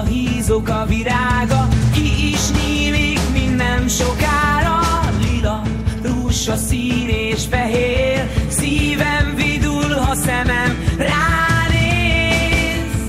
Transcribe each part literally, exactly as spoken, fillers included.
hízok a virága, ki is nyílik minden sokára. Lila, rózsa szín és fehér, szívem vidul, ha szemem ránéz.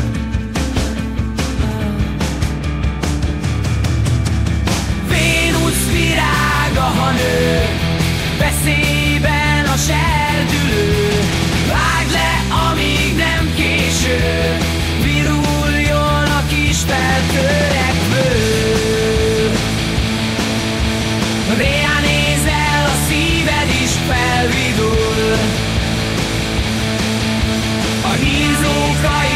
Vénusz virága, ha nő, veszélyben a serdülő. Vágd le, amíg nem késő, viruljon a kis feltörekvő. Réján nézel, a szíved is felvidul. A hízókai